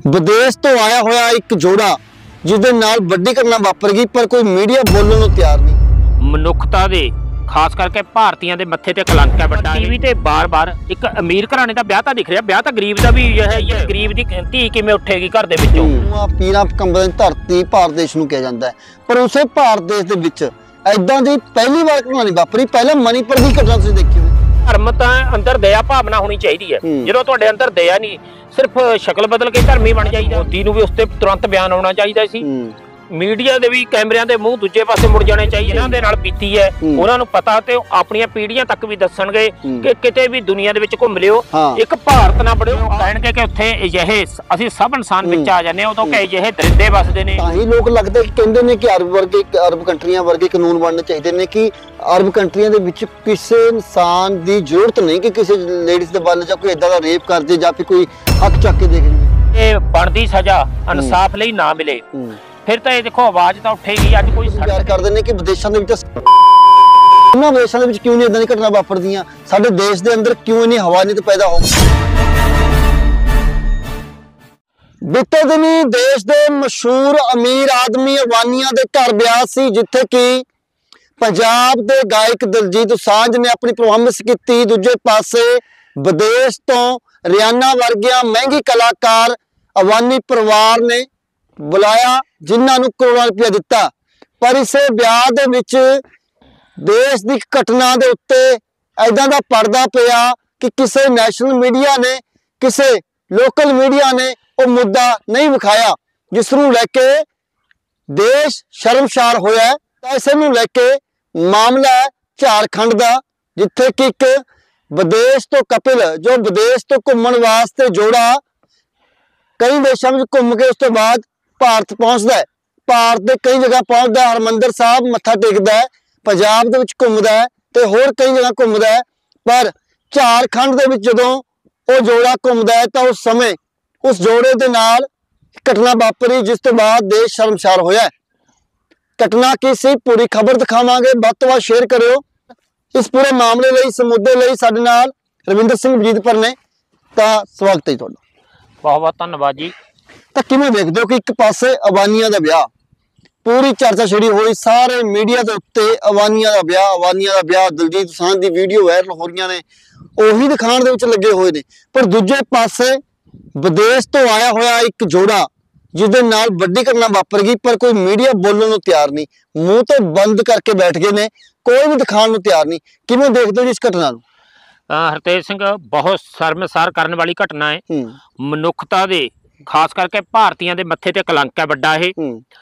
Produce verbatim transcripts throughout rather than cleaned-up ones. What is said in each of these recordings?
विदेश तो आया होया एक जोड़ा जिसदे नाल वड्डी घटना वापर गई पर कोई मीडिया बोलने नूं तैयार नहीं। मनुखता दे खास करके भारतीयों के मत्थे ते कलंक है बड़ा। टीवी ते बार बार एक अमीर घराने का ब्याह तो दिख रहा, ब्याह तो गरीब का भी है। ये गरीब की धी किवें उठेगी घर दे विचों। पीरां कंबल दी धरती भारत देश नूं कहा जाता है, पर उसे भारत देश दे विच ऐदां दी पहली बार घटना नहीं वापरी। पहले मणिपुर की घटना तुसीं देखी होई। धर्म तां अंदर दया भावना होनी चाहिए है। जो तुहाडे अंदर दया नहीं, सिर्फ शक्ल बदल के धर्मी बन जाइए। मोदी नूं भी उसते तुरंत बयान आउणा चाहिए सी। मीडिया दे भी कैमरिਆਂ ਦੇ ਮੂੰਹ ਦੂਜੇ ਪਾਸੇ ਮੁੜ ਜਾਣੇ ਚਾਹੀਏ। ਇਹਨਾਂ ਦੇ ਨਾਲ ਬੀਤੀ ਹੈ ਉਹਨਾਂ ਨੂੰ ਪਤਾ ਤੇ ਆਪਣੀਆਂ ਪੀੜ੍ਹੀਆਂ ਤੱਕ ਵੀ ਦੱਸਣਗੇ ਕਿ ਕਿਤੇ ਵੀ ਦੁਨੀਆ ਦੇ ਵਿੱਚ ਘੁੰਮ ਲਿਓ, ਇੱਕ ਭਾਰਤ ਨਾ ਬੜਿਓ। ਕਹਿਣਗੇ ਕਿ ਉੱਥੇ ਅਜਿਹੇ ਅਸੀਂ ਸਭ ਇਨਸਾਨ ਵਿੱਚ ਆ ਜਾਂਦੇ ਹਾਂ, ਉਦੋਂ ਕਿ ਅਜਿਹੇ ਦਰਿੰਦੇ ਵੱਸਦੇ ਨੇ। ਤਾਂ ਹੀ ਲੋਕ ਲੱਗਦੇ ਕਹਿੰਦੇ ਨੇ ਕਿ ਅਰਬ ਵਰਗੇ ਅਰਬ ਕੰਟਰੀਆਂ ਵਰਗੇ ਕਾਨੂੰਨ ਬਣਨੇ ਚਾਹੀਦੇ ਨੇ ਕਿ ਅਰਬ ਕੰਟਰੀਆਂ ਦੇ ਵਿੱਚ ਕਿਸੇ ਇਨਸਾਨ ਦੀ ਜ਼ਰੂਰਤ ਨਹੀਂ ਕਿ ਕਿਸੇ ਲੇਡੀਜ਼ ਦੇ ਵੱਲ ਜਾਂ ਕੋਈ ਇਦਾਂ ਦਾ ਰੇਪ ਕਰ ਜੇ ਜਾਂ ਫਿਰ ਕੋਈ ਹੱਥ ਚੱਕ ਕੇ ਦੇਖ ਲਵੇ। ਇਹ ਬਣਦੀ ਸਜ਼ਾ ਇਨਸਾਫ ਲਈ ਨਾ ਮਿਲੇ फिर तो ये देखो आवाज तो उठेगी। अज कोई प्यार करते हैं कि विदेशों के उन्होंने विदेशों के क्यों नहीं इदां दी घटना वापरदियां, साडे देश के अंदर क्यों नहीं हवा नहीं पैदा हो। बीते दिन देश के मशहूर अमीर आदमी अवानिया के घर ब्याह सी, जिथे कि पंजाब के गायक दिलजीत दोसांझ ने अपनी परफॉर्मेंस की। दूजे पासे विदेश तो रियाना वर्गिया महंगी कलाकार अवानी परिवार ने बुलाया जिन्हां नूं करोड़ां रुपया दिता। पर इस ब्याह दे विच देश की घटना दे उत्ते ऐदां दा पर्दा पिया कि किसी नैशनल मीडिया ने किसी लोकल मीडिया ने वो मुद्दा नहीं विखाया, जिस नूं लैके देश शर्मसार होया। इस नूं लैके मामला है झारखंड का, जिथे कि एक विदेश तो कपिल जो विदेश तो घूमन वास्ते जोड़ा कई देशों में घूम के उस तो बाद भारत पहुंचता है। भारत के कई जगह पहुंचता है, हरमंदर साहब मत्था टेकता है, पंजाब दे विच घूमदा है ते होर कई जगह घूमदा है। पर झारखंड दे विच जदों वो जोड़ा घूमदा है तो उस समय उस जोड़े दे नाल घटना वापरी, जिस तो बाद देश शर्मसार होया। घटना की सी पूरी खबर दिखावांगे, वध तों वध शेयर करियो। इस पूरे मामले लई इस मुद्दे लई साडे नाल रविंदर सिंह वजीदपुर ने, तां स्वागत है तुहाडा। बहुत बहुत धन्यवाद जी। तो किवें देखदे हो कि एक पासे अवानिया का ब्याह पूरी चर्चा छिड़ी हुई, सारे मीडिया के उत्ते अवानिया का ब्याह अवानिया का ब्याह दिलजीत दोसांझ की वीडियो वायरल हो रही ने, उही दिखाने दे विच लगे हुए ने। पर दूजे पासे विदेश तो आया होया एक जोड़ा जिसदे नाल वड्डी घटना वापर गई, पर कोई मीडिया बोलने नूं तैयार नहीं, मूँह तो बंद करके बैठ गए ने, कोई भी दिखाने नूं तैयार नहीं। किवें देखदे हो इस घटना नूं? हरतेज सिंह, बहुत शर्मसार करने वाली घटना है। मनुखता दे खास करके भारतीयों के मत्थे ते कलंक है बड़ा। ये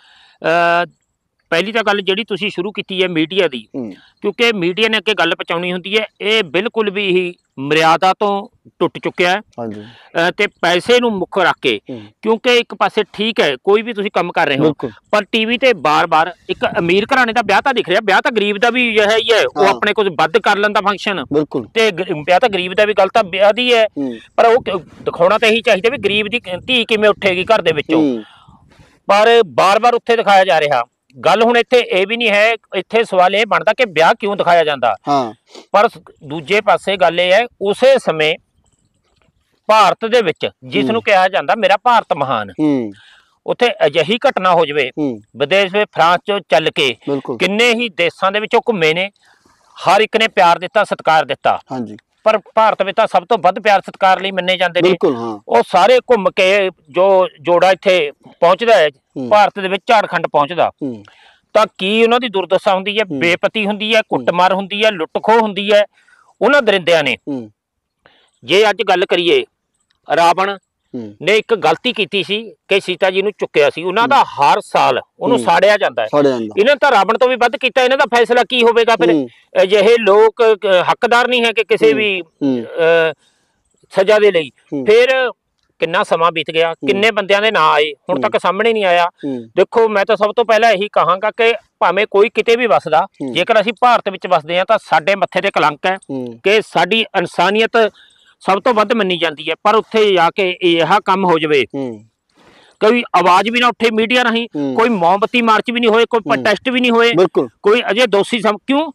पहली तो गल जिहड़ी तुसीं शुरू की है मीडिया की, क्योंकि मीडिया ने अगे गल पहुँचाउणी हुंदी है, ये बिल्कुल भी ही मर्यादा तो टुट चुकिया है ते पैसे नूं मुख रख के। क्योंकि एक पासे ठीक है कोई भी तुसीं काम कर रहे हो, पर टीवी ते बार बार एक अमीर घराने का ब्याह तो दिख रहा, ब्याह तो गरीब का भी है ही है। वो अपने कुछ बद कर लैंदा फंक्शन ते ब्याह तो गरीब का भी, गल तो ब्याह दी है, पर वो दिखाउणा तो यही चाहिए भी गरीब की धी किवें उठेगी घर दे विचों। पर बार बार उत्थे दिखाया जा रहा। गल हुण इत्थे ये भी नहीं है, इत्थे सवाल ये बनता कि ब्याह क्यों दिखाया जाता। हाँ। पर दूजे पासे गल ये है उस समय भारत दे विच जिस नूं कहा जाता मेरा भारत महान, उत्थे अजिही घटना हो जाए, विदेश में फ्रांस चो चल के किन्ने ही देशों के विचों घूमे ने, हर एक ने प्यार दिता सत्कार दिता। हाँ जी। पर भारत में सब तो वध प्यार सत्कार लिए मन्ने जाते हैं। वो सारे घूम के जो जोड़ा इत्थे पहुंचता है भारत दे विच झारखंड पहुंचता, तो की उन्हां दी दुर्दशा हुंदी है, बेपती हुंदी है, कुटमार हुंदी है, लुट खो हुंदी है उन्हां दरिंदियां ने। जे अज गल करिए रावण ने एक गलती की सी कि सीता जी नूं चुक्या सी, उन्हां दा हर साल उन्हों साड़िया जाता है। इन्हां तां रावण तो भी वध कीता, इन्हां दा फैसला की होवेगा? फिर अजिहे लोग हकदार नहीं है कि किसी भी सजा दे लई। फिर किन्ना समा बीत गया, किन्ने बंदियां दे ना आए, हुण तक सामने नहीं आया। देखो मैं तो सब तो पहला यही कहांगा कि भावें कोई किते भी वसदा, जेकर असीं भारत विच वसदे हां तां साडे मत्थे ते कलंक है कि साडी इंसानियत सब तो वध मन्नी जाती है। पर उत्थे जाके यह काम हो जाए, कोई आवाज भी ना उठे मीडिया नहीं, कोई मोमबत्ती मार्च भी नहीं होए, कोई प्रोटेस्ट भी नहीं होए, कोई अजे दोषी सम क्यों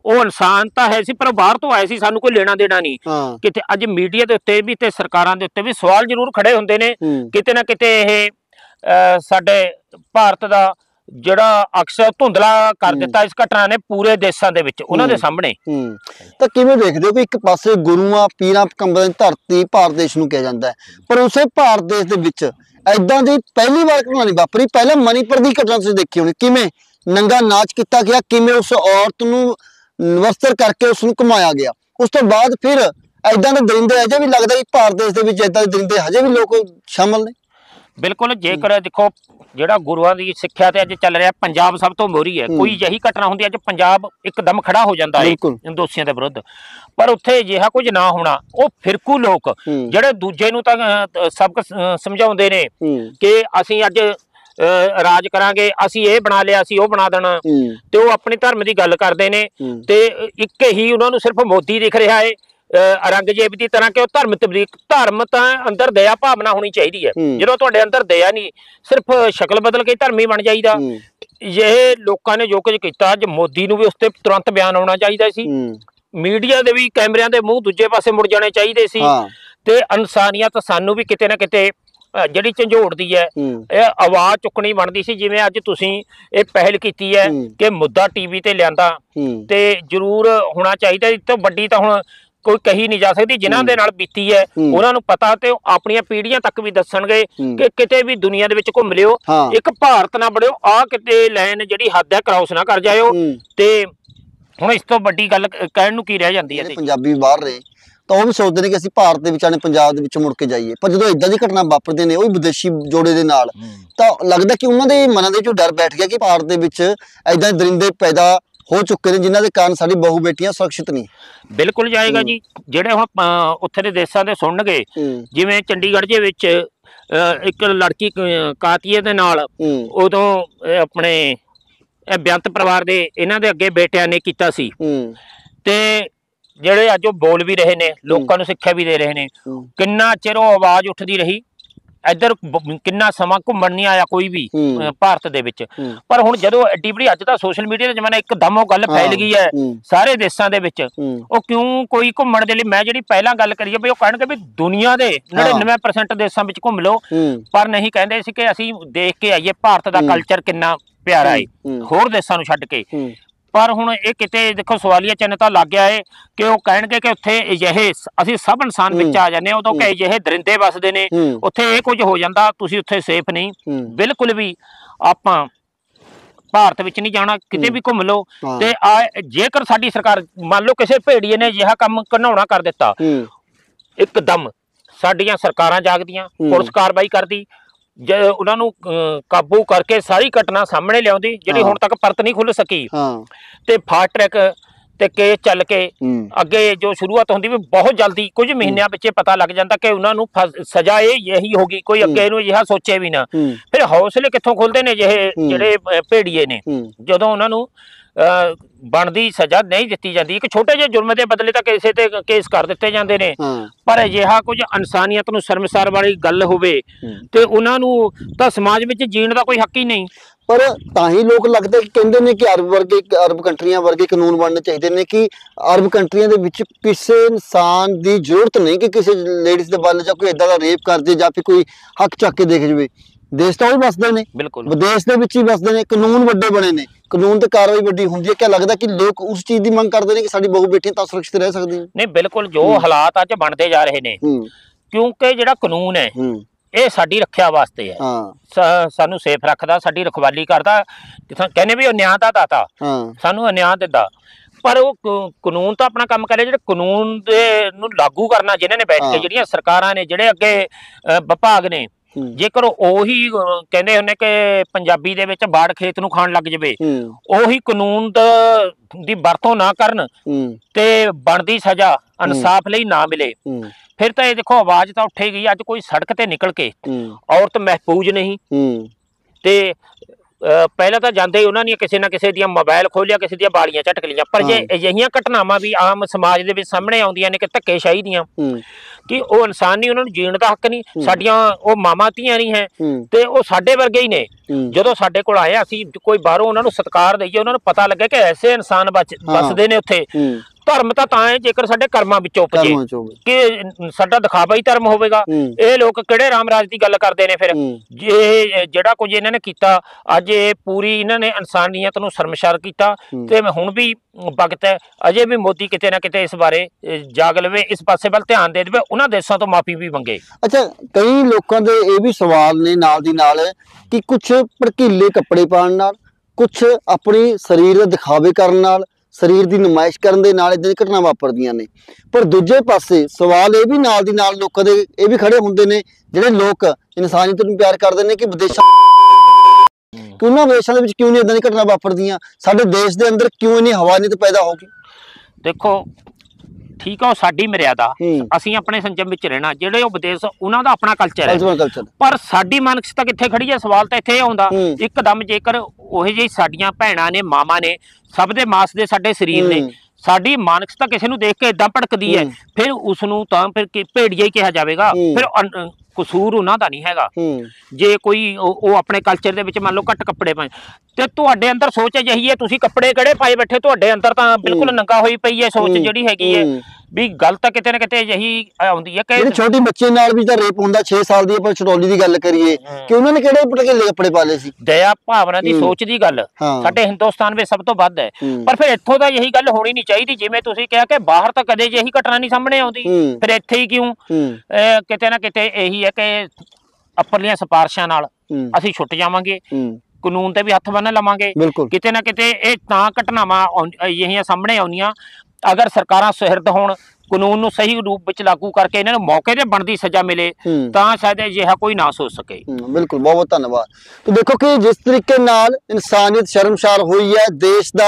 ਉਹ ਇਨਸਾਨ ਤਾਂ ਹੈ ਸੀ ਪਰ ਉਹ ਬਾਹਰ ਤੋਂ ਆਏ ਸੀ, ਸਾਨੂੰ ਕੋਈ ਲੈਣਾ ਦੇਣਾ ਨਹੀਂ। ਕਿਤੇ ਅੱਜ ਮੀਡੀਆ ਦੇ ਉੱਤੇ ਵੀ ਤੇ ਸਰਕਾਰਾਂ ਦੇ ਉੱਤੇ ਵੀ ਸਵਾਲ ਜ਼ਰੂਰ ਖੜੇ ਹੁੰਦੇ ਨੇ, ਕਿਤੇ ਨਾ ਕਿਤੇ ਇਹ ਸਾਡੇ ਭਾਰਤ ਦਾ ਜਿਹੜਾ ਅਕਸਰ ਧੁੰਦਲਾ ਕਰ ਦਿੱਤਾ ਇਸ ਘਟਨਾ ਨੇ ਪੂਰੇ ਦੇਸ਼ਾਂ ਦੇ ਵਿੱਚ ਉਹਨਾਂ ਦੇ ਸਾਹਮਣੇ। ਤਾਂ ਕਿਵੇਂ ਦੇਖਦੇ ਹੋ ਕਿ ਇੱਕ ਪਾਸੇ ਗੁਰੂਆਂ ਪੀਰਾਂ ਕੰਬਰਾਂ ਦੀ ਧਰਤੀ ਭਾਰਤ ਦੇਸ਼ ਨੂੰ ਕਿਹਾ ਜਾਂਦਾ ਹੈ, ਪਰ ਉਸੇ ਭਾਰਤ ਦੇਸ਼ ਦੇ ਵਿੱਚ ਏਦਾਂ ਦੀ ਪਹਿਲੀ ਵਾਰ ਘਟਨਾ ਨਹੀਂ ਵਾਪਰੀ। ਪਹਿਲਾਂ ਮਨੀਪੁਰ ਦੀ ਘਟਨਾ ਤੁਸੀਂ ਦੇਖੀ ਹੋਣੀ, ਕਿਵੇਂ ਨੰਗਾ ਨਾਚ ਕੀਤਾ ਗਿਆ, ਕਿਵੇਂ ਉਸ ਔਰਤ ਨੂੰ ਵਸਤਰ ਕਰਕੇ ਉਸ ਨੂੰ ਘੁਮਾਇਆ ਗਿਆ। ਉਸ ਤੋਂ ਬਾਅਦ ਫਿਰ ਏਦਾਂ ਦੇ ਦਰਿੰਦੇ ਅਜੇ ਵੀ ਲੱਗਦਾ ਕਿ ਭਾਰਤ ਦੇਸ਼ ਦੇ ਵਿੱਚ ਏਦਾਂ ਦੇ ਦਰਿੰਦੇ ਹਜੇ ਵੀ ਲੋਕ ਸ਼ਾਮਲ ਨੇ। ਬਿਲਕੁਲ, ਜੇਕਰ ਦੇਖੋ ਜਿਹੜਾ ਗੁਰੂਆਂ ਦੀ ਸਿੱਖਿਆ ਤੇ ਅੱਜ ਚੱਲ ਰਿਹਾ, ਪੰਜਾਬ ਸਭ ਤੋਂ ਮੋਹਰੀ ਹੈ। ਕੋਈ ਅਜਿਹੀ ਘਟਨਾ ਹੁੰਦੀ ਅੱਜ ਪੰਜਾਬ ਇੱਕਦਮ ਖੜਾ ਹੋ ਜਾਂਦਾ ਹੈ ਦੋਸ਼ੀਆਂ ਦੇ ਵਿਰੁੱਧ, ਪਰ ਉੱਥੇ ਅਜਿਹਾ ਕੁਝ ਨਾ ਹੋਣਾ। ਉਹ ਫਿਰਕੂ ਲੋਕ ਜਿਹੜੇ ਦੂਜੇ ਨੂੰ ਤਾਂ ਸਬਕ ਸਮਝਾਉਂਦੇ ਨੇ ਕਿ ਅਸੀਂ ਅੱਜ ਰਾਜ ਕਰਾਂਗੇ, ਅਸੀਂ ਇਹ ਬਣਾ ਲਿਆ, ਅਸੀਂ ਉਹ ਬਣਾ ਦੇਣਾ, ਤੇ ਉਹ ਆਪਣੇ ਧਰਮ ਦੀ ਗੱਲ ਕਰਦੇ ਨੇ। ਤੇ ਇੱਕ ਹੀ ਉਹਨਾਂ ਨੂੰ ਸਿਰਫ ਮੋਦੀ ਦਿਖ ਰਿਹਾ ਹੈ ਔਰੰਗਜ਼ੇਬ ਦੀ ਤਰ੍ਹਾਂ, ਕਿ ਉਹ ਧਰਮ ਤਬਦੀਲ। ਧਰਮ ਤਾਂ ਅੰਦਰ ਦਇਆ ਭਾਵਨਾ ਹੋਣੀ ਚਾਹੀਦੀ ਹੈ। ਜਦੋਂ ਤੁਹਾਡੇ ਅੰਦਰ ਦਇਆ ਨਹੀਂ, ਸਿਰਫ ਸ਼ਕਲ ਬਦਲ ਕੇ ਧਰਮੀ ਬਣ ਜਾਈਦਾ। ਇਹ ਲੋਕਾਂ ਨੇ ਜੋ ਕੁਝ ਕੀਤਾ, ਅੱਜ ਮੋਦੀ ਨੂੰ ਵੀ ਉਸ ਤੇ ਤੁਰੰਤ ਬਿਆਨ ਆਉਣਾ ਚਾਹੀਦਾ ਸੀ। ਮੀਡੀਆ ਦੇ ਵੀ ਕੈਮਰਿਆਂ ਦੇ ਮੂੰਹ ਦੂਜੇ ਪਾਸੇ ਮੁੜ ਜਾਣੇ ਚਾਹੀਦੇ ਸੀ। ਤੇ ਇਨਸਾਨੀਅਤ ਸਾਨੂੰ ਵੀ ਕਿਤੇ ਨਾ ਕਿਤੇ ਜਿਹੜੀ ਝੰਜੋੜਦੀ ਹੈ, ਇਹ ਆਵਾਜ਼ ਚੁੱਕਣੀ ਬਣਦੀ ਸੀ। ਜਿਵੇਂ ਅੱਜ ਤੁਸੀਂ ਇਹ ਪਹਿਲ ਕੀਤੀ ਹੈ ਕਿ ਮੁੱਦਾ ਟੀਵੀ ਤੇ ਲਿਆਂਦਾ, ਤੇ ਜ਼ਰੂਰ ਹੋਣਾ ਚਾਹੀਦਾ। ਇਸ ਤੋਂ ਵੱਡੀ ਤਾਂ ਹੁਣ ਕੋਈ ਕਹੀ ਨਹੀਂ ਜਾ ਸਕਦੀ। ਜਿਨ੍ਹਾਂ ਦੇ ਨਾਲ ਬੀਤੀ ਹੈ ਉਹਨਾਂ ਨੂੰ ਪਤਾ, ਤੇ ਆਪਣੀਆਂ ਪੀੜ੍ਹੀਆਂ ਤੱਕ ਵੀ ਦੱਸਣਗੇ ਕਿ ਕਿਤੇ ਵੀ ਦੁਨੀਆ ਦੇ ਵਿੱਚ ਘੁੰਮ ਲਿਓ, ਇੱਕ ਭਾਰਤ ਨਾ ਬੜਿਓ, ਆ ਕਿਤੇ ਲਾਈਨ ਜਿਹੜੀ ਹੱਦ ਹੈ ਕ੍ਰਾਸ ਨਾ ਕਰ ਜਾਇਓ। ਤੇ ਹੁਣ ਇਸ ਤੋਂ ਵੱਡੀ ਗੱਲ ਕਹਿਣ ਨੂੰ ਕੀ ਰਹਿ ਜਾਂਦੀ ਹੈ। ਪੰਜਾਬੀ ਬਾਹਰ ਰਹੇ ਤਾਂ ਉਹ ਵੀ ਸੋਚਦੇ ਨੇ ਕਿ ਅਸੀਂ ਭਾਰਤ ਦੇ ਵਿੱਚ ਆਣੇ, ਪੰਜਾਬ ਦੇ ਵਿੱਚ ਮੁੜ ਕੇ ਜਾਈਏ, ਪਰ ਜਦੋਂ ਇਦਾਂ ਦੀ ਘਟਨਾ ਵਾਪਰਦੇ ਨੇ ਉਹ ਵੀ ਵਿਦੇਸ਼ੀ ਜੋੜੇ ਦੇ ਨਾਲ, ਤਾਂ ਲੱਗਦਾ ਕਿ ਉਹਨਾਂ ਦੇ ਮਨਾਂ ਦੇ ਵਿੱਚੋਂ ਡਰ ਬੈਠ ਗਿਆ ਕਿ ਭਾਰਤ ਦੇ ਵਿੱਚ ਇਦਾਂ ਦੇ ਦਰਿੰਦੇ ਪੈਦਾ ਹੋ ਚੁੱਕੇ ਨੇ ਜਿਨ੍ਹਾਂ ਦੇ ਕਾਰਨ ਸਾਡੀ ਬਹੁ ਬੇਟੀਆਂ ਸੁਰੱਖਿਅਤ ਨਹੀਂ। ਬਿਲਕੁਲ ਜਾਏਗਾ ਜੀ। ਜਿਹੜੇ ਹੁਣ ਉੱਥੇ ਦੇ ਦੇਸ਼ਾਂ ਦੇ ਸੁਣਨਗੇ, ਜਿਵੇਂ ਚੰਡੀਗੜ੍ਹ ਦੇ ਵਿੱਚ ਇੱਕ ਲੜਕੀ ਕਾਤੀਏ ਦੇ ਨਾਲ ਉਦੋਂ ਆਪਣੇ ਬੇਅੰਤ ਪਰਿਵਾਰ ਦੇ ਇਹਨਾਂ ਦੇ ਅੱਗੇ ਬੇਟਿਆਂ ਨੇ ਕੀਤਾ ਸੀ, ਤੇ ਜਿਹੜੇ ਅੱਜ ਉਹ ਬੋਲ ਵੀ ਰਹੇ ਨੇ, ਲੋਕਾਂ ਨੂੰ ਸਿੱਖਿਆ ਵੀ ਦੇ ਰਹੇ ਨੇ। ਕਿੰਨਾ ਚਿਰ ਉਹ ਆਵਾਜ਼ ਉੱਠਦੀ ਰਹੀ, ਇੱਧਰ ਕਿੰਨਾ ਸਮਾਂ ਘੁੰਮਣ ਨਹੀਂ ਆਇਆ ਕੋਈ ਵੀ ਭਾਰਤ ਦੇ ਵਿੱਚ। ਪਰ ਹੁਣ ਜਦੋਂ ਐਡੀ ਬੜੀ ਅੱਜ ਦਾ ਸੋਸ਼ਲ ਮੀਡੀਆ ਦਾ ਜ਼ਮਾਨਾ, ਇੱਕਦਮ ਉਹ ਗੱਲ ਫੈਲ ਗਈ ਹੈ ਸਾਰੇ ਦੇਸ਼ਾਂ ਦੇ ਵਿੱਚ। ਉਹ ਕਿਉਂ ਕੋਈ ਘੁੰਮਣ ਦੇ ਲਈ, ਮੈਂ ਜਿਹੜੀ ਪਹਿਲਾਂ ਗੱਲ ਕਰੀਏ ਵੀ ਉਹ ਕਹਿਣਗੇ ਵੀ ਦੁਨੀਆ ਦੇ ਨੜਿਨਵੇਂ ਪਰਸੈਂਟ ਦੇਸ਼ਾਂ ਵਿੱਚ ਘੁੰਮ ਲਓ, ਪਰ ਨਹੀਂ ਕਹਿੰਦੇ ਸੀ ਕਿ ਅਸੀਂ ਦੇਖ ਕੇ ਆਈਏ ਭਾਰਤ ਦਾ ਕਲਚਰ ਕਿੰਨਾ ਪਿਆਰਾ ਹੈ ਹੋਰ ਦੇਸ਼ਾਂ ਨੂੰ ਛੱਡ ਕੇ। ਪਰ ਹੁਣ ਇਹ ਕਿਤੇ ਦੇਖੋ ਸਵਾਲੀਆ ਚਿੰਨ੍ਹ ਤਾਂ ਲੱਗ ਗਿਆ ਹੈ ਕਿ ਉਹ ਕਹਿਣਗੇ ਕਿ ਉੱਥੇ ਅਜਿਹੇ ਅਸੀਂ ਸਭ ਇਨਸਾਨ ਵਿੱਚ ਆ ਜਾਂਦੇ ਹਾਂ, ਉਦੋਂ ਕਿ ਅਜਿਹੇ ਦਰਿੰਦੇ ਵੱਸਦੇ ਨੇ, ਉੱਥੇ ਇਹ ਕੁਝ ਹੋ ਜਾਂਦਾ, ਤੁਸੀਂ ਉੱਥੇ ਸੇਫ ਨਹੀਂ। ਬਿਲਕੁਲ ਵੀ ਆਪਾਂ ਭਾਰਤ ਵਿੱਚ ਨਹੀਂ ਜਾਣਾ, ਕਿਤੇ ਵੀ ਘੁੰਮ ਲਓ। ਤੇ ਆ ਜੇਕਰ ਸਾਡੀ ਸਰਕਾਰ ਮੰਨ ਲਓ ਕਿਸੇ ਭੇੜੀਏ ਨੇ ਅਜਿਹਾ ਕੰਮ ਘਿਨਾਉਣਾ ਕਰ ਦਿੱਤਾ, ਇੱਕਦਮ ਸਾਡੀਆਂ ਸਰਕਾਰਾਂ ਜਾਗਦੀਆਂ, ਪੁਲਿਸ ਕਾਰਵਾਈ ਕਰਦੀ, ਜੇ ਉਹਨਾਂ ਨੂੰ ਕਾਬੂ ਕਰਕੇ ਸਾਰੀ ਘਟਨਾ ਸਾਹਮਣੇ ਲਿਆਉਂਦੀ ਜਿਹੜੀ ਹੁਣ ਤੱਕ ਪਰਤ ਨਹੀਂ ਖੁੱਲ ਸਕੀ, ਤੇ ਫਾਸਟ ਟਰੈਕ ਤੇ ਕੇਸ ਚੱਲ ਕੇ ਅੱਗੇ ਜੋ ਸ਼ੁਰੂਆਤ ਹੁੰਦੀ ਵੀ ਬਹੁਤ ਜਲਦੀ ਕੁਝ ਮਹੀਨਿਆਂ ਵਿੱਚ ਪਤਾ ਲੱਗ ਜਾਂਦਾ ਕਿ ਉਹਨਾਂ ਨੂੰ ਸਜ਼ਾ ਇਹ ਇਹੀ ਹੋਗੀ, ਕੋਈ ਅੱਗੇ ਇਹਨੂੰ ਅਜਿਹਾ ਸੋਚੇ ਵੀ ਨਾ। ਫਿਰ ਹੌਸਲੇ ਕਿੱਥੋਂ ਖੁੱਲਦੇ ਨੇ ਜਿਹੇ ਜਿਹੜੇ ਭੇੜੀਏ ਨੇ, ਜਦੋਂ ਉਹਨਾਂ ਨੂੰ ਬਣਦੀ ਸਜ਼ਾ ਨਹੀਂ ਦਿੱਤੀ ਜਾਂਦੀ। ਇੱਕ ਛੋਟੇ ਜਿਹੇ ਜੁਰਮ ਦੇ ਬਦਲੇ ਤਾਂ ਕਿਸੇ ਤੇ ਕੇਸ ਕਰ ਦਿੱਤੇ ਜਾਂਦੇ ਨੇ, ਪਰ ਅਜਿਹਾ ਕੁਝ ਇਨਸਾਨੀਅਤ ਨੂੰ ਸ਼ਰਮਸਾਰ ਵਾਲੀ ਗੱਲ ਹੋਵੇ ਤੇ ਉਹਨਾਂ ਨੂੰ ਤਾਂ ਸਮਾਜ ਵਿੱਚ ਜੀਣ ਦਾ ਕੋਈ ਹੱਕ ਹੀ ਨਹੀਂ। ਪਰ ਤਾਂ ਹੀ ਲੋਕ ਲੱਗਦਾ ਕਹਿੰਦੇ ਨੇ ਕਿ ਅਰਬ ਵਰਗੇ ਅਰਬ ਕੰਟਰੀਆਂ ਵਰਗੇ ਕਾਨੂੰਨ ਬਣਨੇ ਚਾਹੀਦੇ ਨੇ ਕਿ ਅਰਬ ਕੰਟਰੀਆਂ ਦੇ ਵਿੱਚ ਕਿਸੇ ਇਨਸਾਨ ਦੀ ਜ਼ਰੂਰਤ ਨਹੀਂ ਕਿ ਕਿਸੇ ਲੇਡੀਜ਼ ਦੇ ਬਾਰੇ ਜਾਂ ਕੋਈ ਏਦਾਂ ਦਾ ਰੇਪ ਕਰ ਦੇ ਜਾਂ ਫਿਰ ਕੋਈ ਹੱਕ ਚੱਕ ਕੇ ਦੇਖ ਜਾਵੇ। ਦੇਸ਼ ਤਾਂ ਉਹ ਵੀ ਵਸਦੇ ਨੇ, ਬਿਲਕੁਲ ਵਿਦੇਸ਼ ਦੇ ਵਿੱਚ ਹੀ ਵਸਦੇ ਨੇ, ਕਾਨੂੰਨ ਵੱਡੇ ਬਣੇ ਨੇ, ਕਾਨੂੰਨ ਤੇ ਕਾਰਵਾਈ ਵੱਡੀ ਹੁੰਦੀ ਹੈ। ਕਿਆ ਲੱਗਦਾ ਕਿ ਲੋਕ ਉਸ ਚੀਜ਼ ਦੀ ਮੰਗ ਕਰਦੇ ਨੇ ਕਿ ਸਾਡੀ ਬਹੁ ਬੇਟੀਆਂ ਤਾਂ ਸੁਰੱਖਿਅਤ ਰਹਿ ਸਕਦੀਆਂ? ਨਹੀਂ, ਬਿਲਕੁਲ ਜੋ ਹਾਲਾਤ ਅੱਜ ਬਣਦੇ ਜਾ ਰਹੇ ਨੇ, ਕਿਉਂਕਿ ਜਿਹੜਾ ਕਾਨੂੰਨ ਹੈ ਇਹ ਸਾਡੀ ਰੱਖਿਆ ਵਾਸਤੇ ਹੈ, ਸਾਨੂੰ ਸੇਫ ਰੱਖਦਾ, ਸਾਡੀ ਰਖਵਾਲੀ ਕਰਦਾ। ਕਹਿੰਦੇ ਵੀ ਉਹ ਨਿਆਂ ਦਾ ਦਾਤਾ, ਸਾਨੂੰ ਨਿਆਂ ਦਿੰਦਾ, ਪਰ ਉਹ ਕਾਨੂੰਨ ਤਾਂ ਆਪਣਾ ਕੰਮ ਕਰੇ। ਜਿਹੜੇ ਕਾਨੂੰਨ ਦੇ ਨੂੰ ਲਾਗੂ ਕਰਨਾ ਜਿਹਨਾਂ ਨੇ ਬੈਠ ਕੇ, ਜਿਹੜੀਆਂ ਸਰਕਾਰਾਂ ਨੇ, ਜਿਹੜੇ ਅੱਗੇ ਵਿਭਾਗ ਨੇ, ਜੇਕਰ ਉਹੀ ਕਹਿੰਦੇ ਹੁੰਦੇ ਕਿ ਪੰਜਾਬੀ ਦੇ ਵਿੱਚ ਬਾੜ ਖੇਤ ਨੂੰ ਖਾਣ ਲੱਗ ਜਾਵੇ, ਉਹੀ ਕਾਨੂੰਨ ਦੀ ਵਰਤੋਂ ਨਾ ਕਰਨ ਤੇ ਬਣਦੀ ਸਜ਼ਾ ਇਨਸਾਫ ਲਈ ਨਾ ਮਿਲੇ, ਫਿਰ ਤਾਂ ਇਹ ਦੇਖੋ ਆਵਾਜ਼ ਤਾਂ ਉੱਠੇਗੀ। ਅੱਜ ਕੋਈ ਸੜਕ ਤੇ ਨਿਕਲ ਕੇ ਔਰਤ ਮਹਿਫੂਜ਼ ਨਹੀਂ, ਤੇ ਪਹਿਲਾਂ ਤਾਂ ਜਾਂਦੇ ਹੀ ਉਹਨਾਂ ਦੀਆਂ ਕਿਸੇ ਨਾ ਕਿਸੇ ਦੀਆਂ ਮੋਬਾਈਲ ਖੋਲਿਆ, ਕਿਸੇ ਦੀਆਂ ਬਾਲੀਆਂ ਝਟਕ ਲਈਆਂ। ਪਰ ਜੇ ਅਜਿਹੀਆਂ ਘਟਨਾਵਾਂ ਵੀ ਆਮ ਸਮਾਜ ਦੇ ਵਿੱਚ ਸਾਹਮਣੇ ਆਉਂਦੀਆਂ ਨੇ ਕਿ ਧੱਕੇਸ਼ਾਹੀ ਦੀਆਂ, ਕਿ ਉਹ ਇਨਸਾਨ ਨਹੀਂ, ਉਹਨਾਂ ਨੂੰ ਜੀਣ ਦਾ ਹੱਕ ਨਹੀਂ, ਸਾਡੀਆਂ ਉਹ ਮਾਵਾਂ ਧੀਆਂ ਨਹੀਂ ਹੈ, ਤੇ ਉਹ ਸਾਡੇ ਵਰਗੇ ਹੀ ਨੇ। ਜਦੋਂ ਸਾਡੇ ਕੋਲ ਆਏ ਅਸੀਂ ਕੋਈ ਬਾਹਰੋਂ ਉਹਨਾਂ ਨੂੰ ਸਤਿਕਾਰ ਦੇਈਏ, ਉਹਨਾਂ ਨੂੰ ਪਤਾ ਲੱਗੇ ਕਿ ਐਸੇ ਇਨਸਾਨ ਬਸਦੇ ਨੇ ਉੱਥੇ। ਧਰਮ ਤਾਂ ਤਾਂ ਹੈ ਜੇਕਰ ਸਾਡੇ ਕਰਮਾਂ ਵਿੱਚ ਉਪਜੇ, ਕਿ ਸਾਡਾ ਦਿਖਾਵਾ ਹੀ ਧਰਮ ਹੋਵੇਗਾ। ਇਹ ਲੋਕ ਕਿਹੜੇ ਰਾਮ ਰਾਜ ਦੀ ਗੱਲ ਕਰਦੇ ਨੇ? ਫਿਰ ਜੇ ਜਿਹੜਾ ਕੁਝ ਇਹਨਾਂ ਨੇ ਕੀਤਾ ਅੱਜ, ਇਹ ਪੂਰੀ ਇਹਨਾਂ ਨੇ ਇਨਸਾਨੀਅਤ ਨੂੰ ਸ਼ਰਮਸ਼ਾਰ ਕੀਤਾ। ਤੇ ਹੁਣ ਵੀ ਵਕਤ ਹੈ, ਅਜੇ ਵੀ ਮੋਦੀ ਕਿਤੇ ਨਾ ਕਿਤੇ ਇਸ ਬਾਰੇ ਜਾਗ ਲਵੇ, ਇਸ ਪਾਸੇ ਵੱਲ ਧਿਆਨ ਦੇ ਦੇਵੇ, ਉਹਨਾਂ ਦੇਸ਼ਾਂ ਤੋਂ ਮਾਫੀ ਵੀ ਮੰਗੇ। ਅੱਛਾ, ਕਈ ਲੋਕਾਂ ਦੇ ਇਹ ਵੀ ਸਵਾਲ ਨੇ ਨਾਲ ਦੀ ਨਾਲ ਕਿ ਕੁਛ ਭੜਕੀਲੇ ਕੱਪੜੇ ਪਾਉਣ ਨਾਲ, ਕੁਛ ਆਪਣੀ ਸਰੀਰ ਦੇ ਦਿਖਾਵੇ ਕਰਨ ਨਾਲ, ਸਰੀਰ ਦੀ ਨੁਮਾਇਸ਼ ਕਰਨ ਦੇ ਨਾਲ ਇਦਾਂ ਦੀ ਘਟਨਾ ਵਾਪਰਦੀਆਂ ਨੇ। ਪਰ ਦੂਜੇ ਪਾਸੇ ਸਵਾਲ ਇਹ ਵੀ ਨਾਲ ਦੀ ਨਾਲ ਲੋਕਾਂ ਦੇ ਇਹ ਵੀ ਖੜੇ ਹੁੰਦੇ ਨੇ, ਜਿਹੜੇ ਲੋਕ ਇਨਸਾਨੀਅਤ ਨੂੰ ਪਿਆਰ ਕਰਦੇ ਨੇ, ਕਿ ਵਿਦੇਸ਼ਾਂ ਕਿ ਉਹਨਾਂ ਦੇਸ਼ਾਂ ਦੇ ਵਿੱਚ ਕਿਉਂ ਨਹੀਂ ਇਦਾਂ ਦੀ ਘਟਨਾ ਵਾਪਰਦੀਆਂ, ਸਾਡੇ ਦੇਸ਼ ਦੇ ਅੰਦਰ ਕਿਉਂ ਇੰਨੀ ਹਵਾਨੀਅਤ ਪੈਦਾ ਹੋ ਗਈ? ਦੇਖੋ, ਠੀਕ ਆ, ਉਹ ਸਾਡੀ ਮਰਿਆਦਾ, ਅਸੀਂ ਆਪਣੇ ਸੰਜਮ ਵਿੱਚ ਰਹਿਣਾ। ਜਿਹੜੇ ਉਹ ਵਿਦੇਸ਼, ਉਹਨਾਂ ਦਾ ਆਪਣਾ ਕਲਚਰ ਹੈ, ਪਰ ਸਾਡੀ ਮਾਨਸਿਕਤਾ ਕਿੱਥੇ ਖੜੀ ਹੈ? ਸਵਾਲ ਤਾਂ ਇੱਥੇ ਆਉਂਦਾ। ਇੱਕਦਮ ਜੇਕਰ ਉਹ ਜਿਹੀ ਸਾਡੀਆਂ ਭੈਣਾਂ ਨੇ, ਮਾਵਾਂ ਨੇ, ਸਭ ਦੇ ਮਾਸ ਦੇ ਸਾਡੇ ਸਰੀਰ ਨੇ, ਸਾਡੀ ਮਾਨਸਿਕਤਾ ਕਿਸੇ ਨੂੰ ਦੇਖ ਕੇ ਏਦਾਂ ਭੜਕਦੀ ਹੈ, ਫਿਰ ਉਸ ਨੂੰ ਤਾਂ ਫਿਰ ਭੇੜੀਆ ਹੀ ਕਿਹਾ ਜਾਵੇਗਾ। ਫਿਰ ਕਸੂਰ ਉਹਨਾਂ ਦਾ ਨਹੀਂ ਹੈਗਾ। ਜੇ ਕੋਈ ਉਹ ਆਪਣੇ ਕਲਚਰ ਦੇ ਵਿੱਚ ਮੰਨ ਲਓ ਘੱਟ ਕੱਪੜੇ ਪਾਏ, ਤੇ ਤੁਹਾਡੇ ਅੰਦਰ ਸੋਚ ਅਜਿਹੀ ਹੈ, ਤੁਸੀਂ ਕੱਪੜੇ ਕਿਹੜੇ ਪਾਏ ਬੈਠੇ, ਤੁਹਾਡੇ ਅੰਦਰ ਤਾਂ ਬਿਲਕੁਲ ਨੰਗਾ ਹੋਈ ਪਈ ਹੈ ਸੋਚ ਜਿਹੜੀ ਹੈਗੀ ਹੈ। ਵੀ ਗੱਲ ਤਾਂ ਕਿਤੇ ਨਾ ਕਿਤੇ ਅਜਿਹੀ ਆਉਂਦੀ ਹੈ ਕਿ ਛੋਟੀ ਬੱਚੇ ਨਾਲ ਵੀ ਤਾਂ ਰੇਪ ਹੁੰਦਾ, ਛੇ ਸਾਲ ਦੀ ਆਪਾਂ ਛਡੌਲੀ ਦੀ ਗੱਲ ਕਰੀਏ, ਕਿ ਉਹਨਾਂ ਨੇ ਕਿਹੜੇ ਭੜਕੀਲੇ ਕੱਪੜੇ ਪਾ ਲਏ ਸੀ। ਦਇਆ ਭਾਵਨਾ ਦੀ ਸੋਚ ਦੀ ਗੱਲ ਸਾਡੇ ਹਿੰਦੁਸਤਾਨ ਵਿੱਚ ਸਭ ਤੋਂ ਵੱਧ ਹੈ। ਪਰ ਫਿਰ ਇੱਥੋਂ ਤਾਂ ਇਹੀ ਗੱਲ ਹੋਣੀ ਨਹੀਂ ਚਾਹੀਦੀ। ਜਿਵੇਂ ਤੁਸੀਂ ਕਿਹਾ ਕਿ ਬਾਹਰ ਤਾਂ ਕਦੇ ਜਿਹੀ ਘਟਨਾ ਨਹੀਂ ਸਾਹਮਣੇ ਆਉਂਦੀ, ਫਿਰ ਇੱਥੇ ਹੀ ਕਿਉਂ? ਕਿਤੇ ਨਾ ਕਿਤੇ ਇਹੀ ਹੈ ਕਿ ਅੱਪਰਲੀਆਂ ਸਿਫਾਰਸ਼ਾਂ ਨਾਲ ਅਸੀਂ ਛੁੱਟ ਜਾਵਾਂਗੇ, ਕਾਨੂੰਨ ਤੇ ਵੀ ਹੱਥ ਬੰਨ੍ਹ ਲਵਾਂਗੇ। ਕਿਤੇ ਨਾ ਕਿਤੇ ਇਹ ਤਾਂ ਘਟਨਾਵਾਂ ਅਜਿਹੀਆਂ ਸਾਹਮਣੇ ਆਉਂਦੀਆਂ, ਅਗਰ ਸਰਕਾਰਾਂ ਸੁਹਿਰਦ ਹੋਣ, ਕਾਨੂੰਨ ਨੂੰ ਸਹੀ ਰੂਪ ਵਿੱਚ ਲਾਗੂ ਕਰਕੇ ਇਹਨਾਂ ਨੂੰ ਮੌਕੇ ਤੇ ਬਣਦੀ ਸਜ਼ਾ ਮਿਲੇ, ਤਾਂ ਸ਼ਾਇਦ ਅਜਿਹਾ ਕੋਈ ਨਾ ਸੋਚ ਸਕੇ। ਬਿਲਕੁਲ, ਬਹੁਤ ਬਹੁਤ ਧੰਨਵਾਦ। तो देखो कि जिस तरीके नाल इंसानियत शर्मसार हुई है, देश का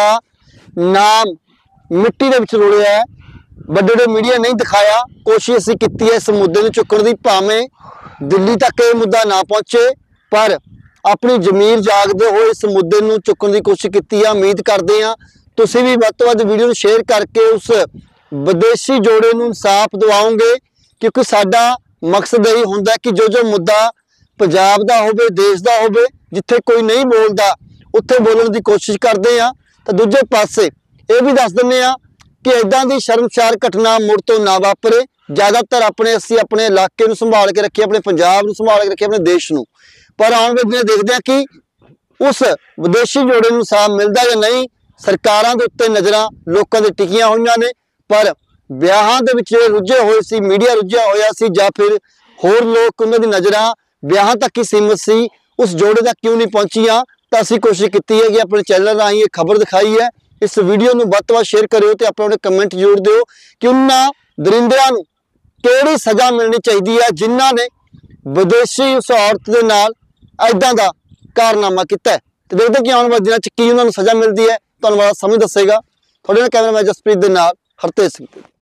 नाम मिट्टी दे विच रुलिया है, बड़े बड़े मीडिया नहीं दिखाया, कोशिश असीं कीती है इस मुद्दे नूं चुकण दी, भावें दिल्ली तक ये मुद्दा ना पहुंचे, पर अपनी जमीर जागदे होए इस मुद्दे नूं चुकण दी कोशिश कीती है। उम्मीद करते हैं तुसीं भी वध तों वध वीडियो नूं शेयर करके उस विदेशी जोड़े नूं इंसाफ दिवाओगे, क्योंकि साडा मकसद यही हुंदा कि जो जो मुद्दा पंजाब दा होवे, देश दा होवे, जिथे कोई नहीं बोलदा उत्थे बोलण दी कोशिश करते हैं। तो दूजे पासे ये भी दस दिंदे आ कि इदां दी शर्मसार घटना मुड़ तो ना वापरे। ज़्यादातर अपने असीं अपने इलाके नूं संभाल के रखीए, अपने पंजाब नूं संभाल के रखीए, अपने देश नूं, पर आउण वाले दिन देखदे आ कि उस विदेशी जोड़े नूं इंसाफ मिलदा या नहीं। सरकारां दे उत्ते नज़रां लोकां दे टिकीआं होईआं ने, पर ਵਿਆਹਾਂ ਦੇ ਵਿੱਚ ਰੁੱਝੇ ਹੋਏ ਸੀ, ਮੀਡੀਆ ਰੁੱਝਿਆ ਹੋਇਆ ਸੀ, ਜਾਂ ਫਿਰ ਹੋਰ ਲੋਕ ਉਹਨਾਂ ਦੀ ਨਜ਼ਰਾਂ ਵਿਆਹਾਂ ਤੱਕ ਹੀ ਸੀਮਤ ਸੀ, ਉਸ ਜੋੜੇ ਤੱਕ ਕਿਉਂ ਨਹੀਂ ਪਹੁੰਚੀਆਂ। ਤਾਂ ਅਸੀਂ ਕੋਸ਼ਿਸ਼ ਕੀਤੀ ਹੈ ਕਿ ਆਪਣੇ ਚੈਨਲ ਰਾਹੀਂ ਇਹ ਖਬਰ ਦਿਖਾਈ ਹੈ। ਇਸ ਵੀਡੀਓ ਨੂੰ ਵੱਧ ਤੋਂ ਵੱਧ ਸ਼ੇਅਰ ਕਰਿਓ ਤੇ ਆਪਣੇ ਆਪਣੇ ਕਮੈਂਟ ਜ਼ਰੂਰ ਦਿਓ ਕਿ ਉਹਨਾਂ ਦਰਿੰਦਿਆਂ ਨੂੰ ਕਿਹੜੀ ਸਜ਼ਾ ਮਿਲਣੀ ਚਾਹੀਦੀ ਹੈ ਜਿਨ੍ਹਾਂ ਨੇ ਵਿਦੇਸ਼ੀ ਉਸ ਔਰਤ ਦੇ ਨਾਲ ਐਦਾਂ ਦਾ ਕਾਰਨਾਮਾ ਕੀਤਾ। ਤੇ ਦੇਖਦੇ ਕਿ ਆਉਣ ਵਾਲੇ ਦਿਨਾਂ 'ਚ ਕੀ ਉਹਨਾਂ ਨੂੰ ਸਜ਼ਾ ਮਿਲਦੀ ਹੈ। ਤੁਹਾਨੂੰ ਸਮਝ ਦੱਸੇਗਾ। ਤੁਹਾਡੇ ਨਾਲ ਕੈਮਰਾਮੈਨ ਜਸਪ੍ਰੀਤ ਦੇ ਨਾਲ ਹਰਤੇਜ ਸਿੰਘ।